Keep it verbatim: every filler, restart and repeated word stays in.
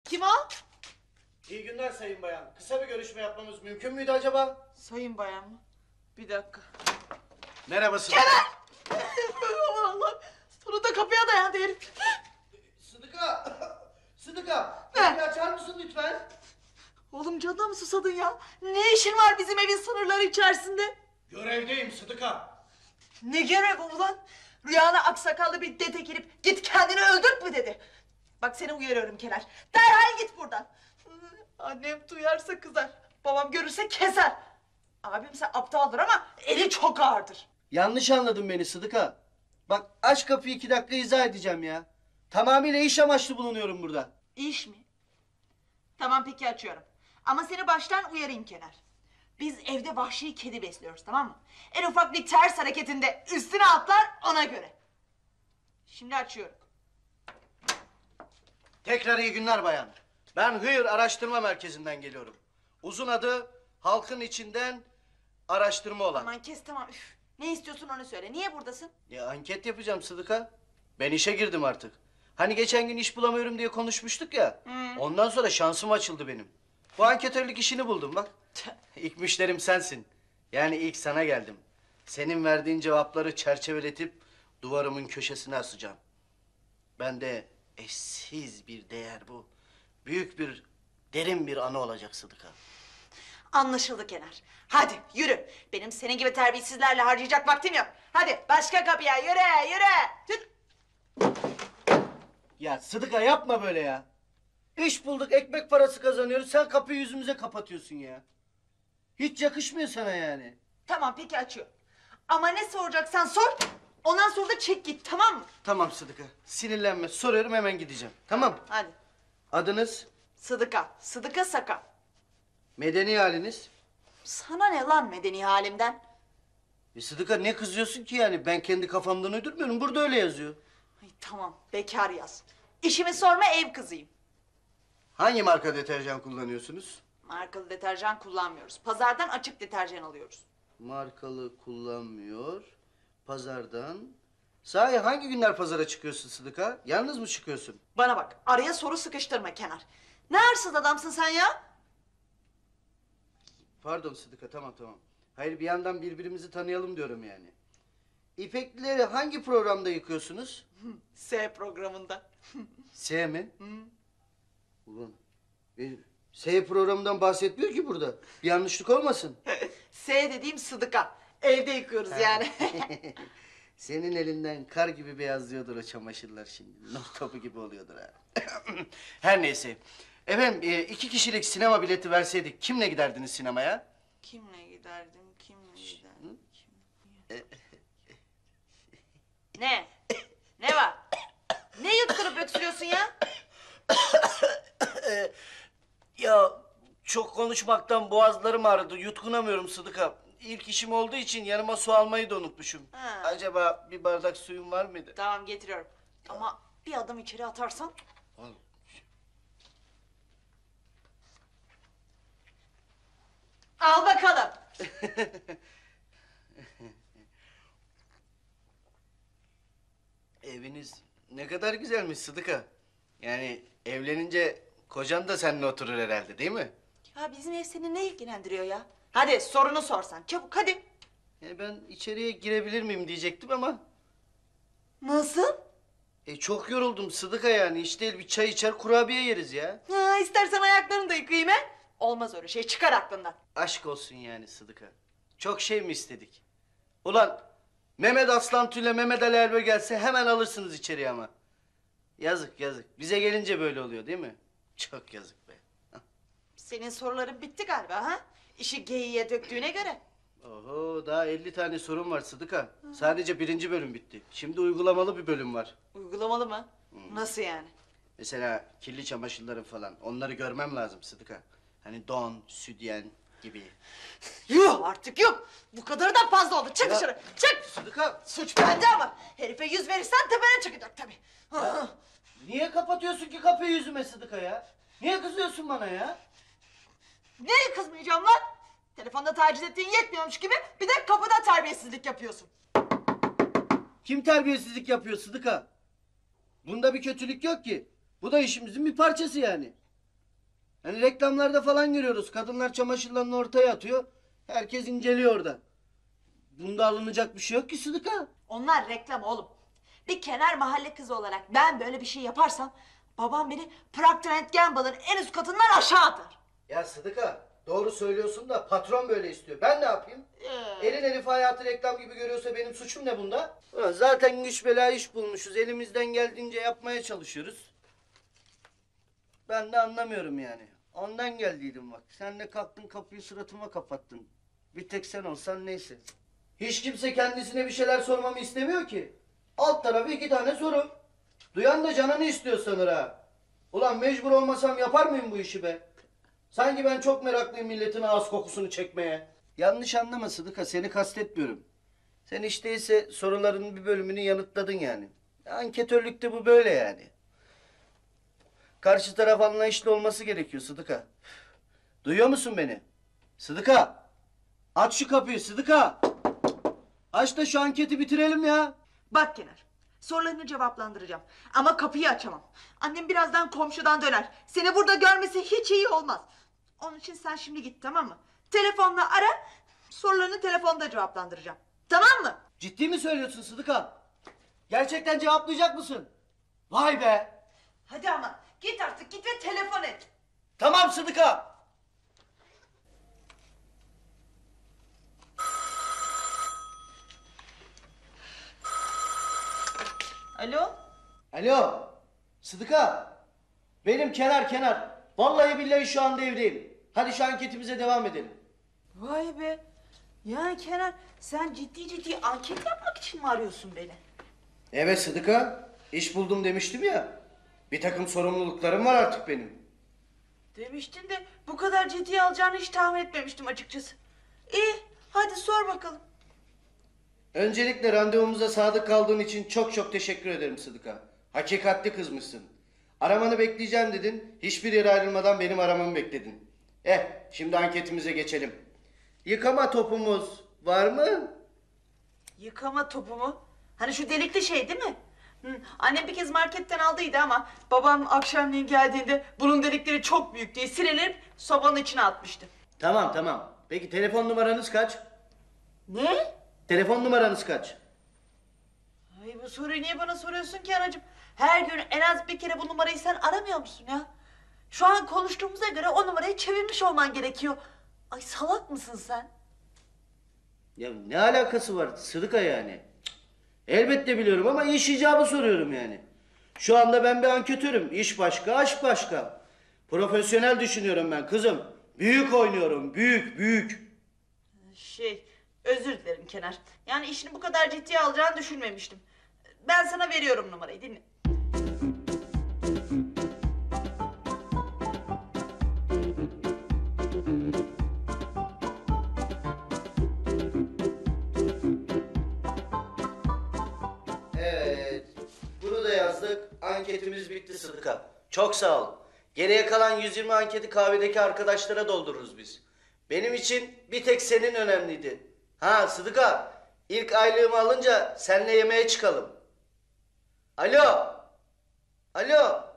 Kim o? İyi günler sayın bayan. Kısa bir görüşme yapmamız mümkün müydü acaba? Sayın bayan mı? Bir dakika. Merhaba Sıdıka. Kenan! Aman Allah'ım. Sonunda kapıya dayandı herif. Sıdıka! Sıdıka! Ne? Kapıyı açar mısın lütfen? Oğlum canına mı susadın ya? Ne işin var bizim evin sınırları içerisinde? Görevdeyim Sıdıka. Ne görev ulan? Rüyana aksakallı bir dede girip git kendini öldürt mü dedi. Bak seni uyarıyorum Kenar. Derhal git buradan. Annem duyarsa kızar. Babam görürse keser. Abimse aptaldır ama eli çok ağırdır. Yanlış anladın beni Sıdıka. Bak aç kapıyı iki dakika izah edeceğim ya. Tamamıyla iş amaçlı bulunuyorum burada. İş mi? Tamam peki açıyorum. Ama seni baştan uyarayım Kenar. Biz evde vahşi kedi besliyoruz, tamam mı? En ufak bir ters hareketinde üstüne atlar, ona göre. Şimdi açıyorum. Tekrar iyi günler bayan. Ben Hıyır Araştırma Merkezi'nden geliyorum. Uzun adı halkın içinden araştırma olan. Aman kes tamam. Üf. Ne istiyorsun onu söyle. Niye buradasın? Ya anket yapacağım Sıdıka. Ben işe girdim artık. Hani geçen gün iş bulamıyorum diye konuşmuştuk ya. Hı. Ondan sonra şansım açıldı benim. Bu anketörlük işini buldum bak. İlk müşterim sensin. Yani ilk sana geldim. Senin verdiğin cevapları çerçeveletip duvarımın köşesine asacağım. Ben de eşsiz bir değer bu. Büyük bir, derin bir anı olacak Sıdıka. Anlaşıldı Kenar. Hadi yürü. Benim senin gibi terbiyesizlerle harcayacak vaktim yok. Hadi başka kapıya yürü yürü. Tut. Ya Sıdıka yapma böyle ya. İş bulduk, ekmek parası kazanıyoruz. Sen kapıyı yüzümüze kapatıyorsun ya. Hiç yakışmıyor sana yani. Tamam peki açıyorum. Ama ne soracaksan sor. Ondan sonra da çek git, tamam mı? Tamam Sıdıka. Sinirlenme. Soruyorum, hemen gideceğim. Tamam. Hadi. Adınız? Sıdıka. Sıdıka Saka. Medeni haliniz? Sana ne lan medeni halimden? E Sıdıka ne kızıyorsun ki yani? Ben kendi kafamdan uydurmuyorum. Burada öyle yazıyor. Ay, tamam bekar yaz. İşimi sorma ev kızıyım. Hangi marka deterjan kullanıyorsunuz? Markalı deterjan kullanmıyoruz. Pazardan açık deterjan alıyoruz. Markalı kullanmıyor. Pazardan. Sahi hangi günler pazara çıkıyorsun Sıdıka? Yalnız mı çıkıyorsun? Bana bak araya soru sıkıştırma Kenar. Ne arsız adamsın sen ya? Pardon Sıdıka, tamam tamam. Hayır, bir yandan birbirimizi tanıyalım diyorum yani. İpeklileri hangi programda yıkıyorsunuz? S programında. S mi? Hı. Ulan, e, S programından bahsetmiyor ki burada. Bir yanlışlık olmasın. S dediğim Sıdıka. Evde yıkıyoruz yani. Senin elinden kar gibi beyazlıyordur o çamaşırlar şimdi. Not topu gibi oluyordur ha. Her neyse. Efendim e, iki kişilik sinema bileti verseydik kimle giderdiniz sinemaya? Kimle giderdim, kimle giderdim, kimle... Ne? Ne var? Ne yutturup öksürüyorsun ya? Ya çok konuşmaktan boğazlarım ağrıdı. Yutkunamıyorum Sıdıka. İlk işim olduğu için yanıma su almayı da unutmuşum. Ha. Acaba bir bardak suyun var mıydı? Tamam getiriyorum. Ama bir adım içeri atarsan... Al. Al bakalım. Eviniz ne kadar güzelmiş Sıdıka. Yani evlenince kocan da seninle oturur herhalde, değil mi? Ya bizim ev seni ne ilgilendiriyor ya? Hadi sorunu sorsan çabuk hadi. E ben içeriye girebilir miyim diyecektim ama... Nasıl? E çok yoruldum Sıdıka yani. İş değil, bir çay içer kurabiye yeriz ya. Ha, istersen ayaklarını da yıkayayım he? Olmaz öyle şey çıkar aklından. Aşk olsun yani Sıdıka. Çok şey mi istedik? Ulan Mehmet Aslan Tül'le Mehmet Ali Erbil gelse hemen alırsınız içeriye ama. Yazık yazık. Bize gelince böyle oluyor değil mi? Çok yazık be. Senin soruların bitti galiba ha? İşi geyiğe döktüğüne göre. Oho, daha elli tane sorun var Sıdıka. Sadece birinci bölüm bitti. Şimdi uygulamalı bir bölüm var. Uygulamalı mı? Nasıl yani? Mesela kirli çamaşırların falan. Onları görmem lazım Sıdıka. Hani don, sütyen gibi. Yuh artık yok. Bu kadarı da fazla oldu. Çık Ya- dışarı. Çık. Sıdıka! Suç bende ama herife yüz verirsen tepene çıkacak tabii. Ah, Niye kapatıyorsun ki kapıyı yüzüme Sıdıka ya? Niye kızıyorsun bana ya? Neye kızmayacağım lan? Telefonda taciz ettiğin yetmiyormuş gibi bir de kapıda terbiyesizlik yapıyorsun. Kim terbiyesizlik yapıyor Sıdıka? Bunda bir kötülük yok ki. Bu da işimizin bir parçası yani. Hani reklamlarda falan görüyoruz. Kadınlar çamaşırlarını ortaya atıyor. Herkes inceliyor orada. Bunda alınacak bir şey yok ki Sıdıka. Onlar reklam oğlum. Bir kenar mahalle kızı olarak ben böyle bir şey yaparsam babam beni Procter and Gamble'ın en üst katından aşağı atar. Ya Sıdıka, doğru söylüyorsun da patron böyle istiyor. Ben ne yapayım? Ee. Elin herif hayatı reklam gibi görüyorsa benim suçum ne bunda? Ulan zaten güç bela iş bulmuşuz. Elimizden geldiğince yapmaya çalışıyoruz. Ben de anlamıyorum yani. Ondan geldiydim bak. Sen de kalktın kapıyı suratıma kapattın. Bir tek sen olsan neyse. Hiç kimse kendisine bir şeyler sormamı istemiyor ki. Alt tarafı iki tane soru. Duyan da canını istiyor sanır ha. Ulan mecbur olmasam yapar mıyım bu işi be? Sanki ben çok meraklıyım milletin ağız kokusunu çekmeye. Yanlış anlama Sıdıka, seni kastetmiyorum. Sen hiç değilse soruların bir bölümünü yanıtladın yani. Anketörlükte bu böyle yani. Karşı taraf anlayışlı olması gerekiyor Sıdıka. Duyuyor musun beni? Sıdıka! Aç şu kapıyı Sıdıka! Aç da şu anketi bitirelim ya. Bak Kenar, sorularını cevaplandıracağım ama kapıyı açamam. Annem birazdan komşudan döner. Seni burada görmesi hiç iyi olmaz. Onun için sen şimdi git, tamam mı? Telefonla ara, sorularını telefonda cevaplandıracağım. Tamam mı? Ciddi mi söylüyorsun Sıdıka? Gerçekten cevaplayacak mısın? Vay be! Hadi ama git artık, git ve telefon et. Tamam Sıdıka! Alo? Alo! Sıdıka! Benim Kenar Kenar. Vallahi billahi şu anda evdeyim. Hadi şu anketimize devam edelim. Vay be. Yani Kenar, sen ciddi ciddi anket yapmak için mi arıyorsun beni? Evet Sıdıka. İş buldum demiştim ya. Bir takım sorumluluklarım var artık benim. Demiştin de bu kadar ciddiye alacağını hiç tahmin etmemiştim açıkçası. İyi, hadi sor bakalım. Öncelikle randevumuza sadık kaldığın için çok çok teşekkür ederim Sıdıka. Hakikatli kızmışsın. Aramanı bekleyeceğim dedin. Hiçbir yere ayrılmadan benim aramamı bekledin. Eh, şimdi anketimize geçelim. Yıkama topumuz var mı? Yıkama topu mu? Hani şu delikli şey değil mi? Hı, annem bir kez marketten aldıydı ama babam akşamleyin geldiğinde bunun delikleri çok büyük diye sinirlenip sobanın içine atmıştı. Tamam tamam. Peki telefon numaranız kaç? Ne? Telefon numaranız kaç? Ay, bu soruyu niye bana soruyorsun ki anacığım? Her gün en az bir kere bu numarayı sen aramıyor musun ya? Şu an konuştuğumuza göre o numarayı çevirmiş olman gerekiyor. Ay, salak mısın sen? Ya ne alakası var Sıdıka yani? Cık. Elbette biliyorum ama iş icabı soruyorum yani. Şu anda ben bir anketörüm. İş başka, aşk başka. Profesyonel düşünüyorum ben kızım. Büyük oynuyorum, büyük, büyük. Şey, özür dilerim Kenar. Yani işini bu kadar ciddiye alacağını düşünmemiştim. Ben sana veriyorum numarayı, dinle. Evet, bunu da yazdık. Anketimiz bitti Sıdıka. Çok sağ ol. Geriye kalan yüz yirmi anketi kahvedeki arkadaşlara doldururuz biz. Benim için bir tek senin önemliydi. Ha Sıdıka, ilk aylığımı alınca seninle yemeğe çıkalım. Alo, alo.